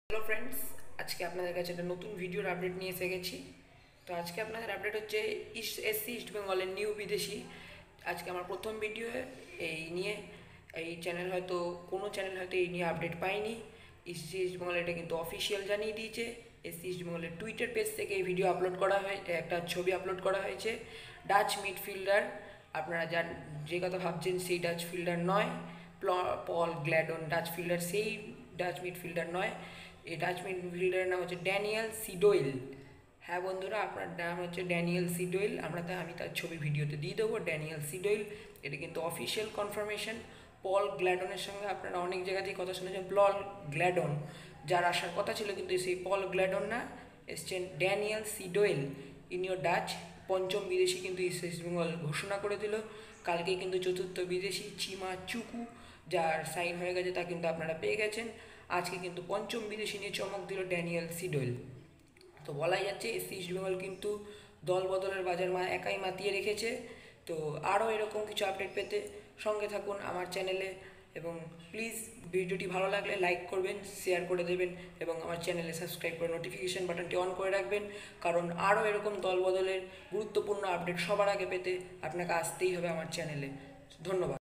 Hello friends, আজকে আপনাদের কাছে একটা নতুন ভিডিওর আপডেট নিয়ে এসে গেছি। তো আজকে আপনাদের আপডেট হচ্ছে ইস্ট বেঙ্গলের নিউ বিদেশি। আজকে আমার প্রথম ভিডিও এই নিয়ে। এই চ্যানেল হয়তো কোনো চ্যানেল হয়তো এই নিয়ে আপডেট পায়নি। ইস্ট বেঙ্গল এটা কিন্তু অফিসিয়াল জানিয়ে দিয়েছে। ইস্ট বেঙ্গলের টুইটার পেজ থেকে এই ভিডিও আপলোড করা হয়, একটা ছবি আপলোড করা হয়েছে। ডাচ মিডফিল্ডার, আপনারা যে কথা ভাবছেন সেই ডাচ ফিল্ডার নয়। পল গ্ল্যাডন ডাচ ফিল্ডার, সেই ডাচ মিডফিল্ডার নয়। এই ডাচ মিডফিল্ডারের নাম হচ্ছে ড্যানিয়েল সিডোয়েল। হ্যাঁ বন্ধুরা, আপনার নাম হচ্ছে ড্যানিয়েল সিডোয়েল। আমি তার ছবি ভিডিওতে দিয়ে দেবো। ড্যানিয়েল সিডোয়েল, এটা কিন্তু অফিসিয়াল কনফার্মেশন। পল গ্ল্যাডনের সঙ্গে আপনারা অনেক জায়গাতেই কথা শুনেছেন। পল গ্ল্যাডন যার আসার কথা ছিল, কিন্তু সেই পল গ্ল্যাডন না, এসছেন ড্যানিয়েল সিডোয়েল। ইনিও ডাচ পঞ্চম বিদেশি কিন্তু ইস্ট বেঙ্গল ঘোষণা করে দিল। কালকেই কিন্তু চতুর্থ বিদেশি চিমা চুকু, যার সাইন হয়ে গেছে, তা কিন্তু আপনারা পেয়ে গেছেন। আজকে কিন্তু পঞ্চম বিদেশি নিয়ে চমক দিল ড্যানিয়েল সিডোয়েল। তো বলাই যাচ্ছে ইস্ট বেঙ্গল কিন্তু দল বদলের বাজার একাই মাতিয়ে রেখেছে। তো আরও এরকম কিছু আপডেট পেতে সঙ্গে থাকুন আমার চ্যানেলে, এবং প্লিজ ভিডিওটি ভালো লাগলে লাইক করবেন, শেয়ার করে দেবেন, এবং আমার চ্যানেলে সাবস্ক্রাইব করে নোটিফিকেশান বাটনটি অন করে রাখবেন। কারণ আরও এরকম দল বদলের গুরুত্বপূর্ণ আপডেট সবার আগে পেতে আপনাকে আসতেই হবে আমার চ্যানেলে। ধন্যবাদ।